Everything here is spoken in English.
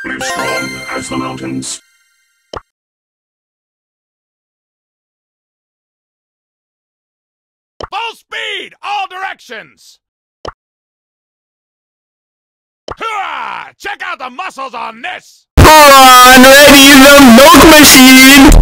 Live strong as the mountains. Full speed! All directions! Hurrah! Check out the muscles on this! Prawn Ready, the milk machine!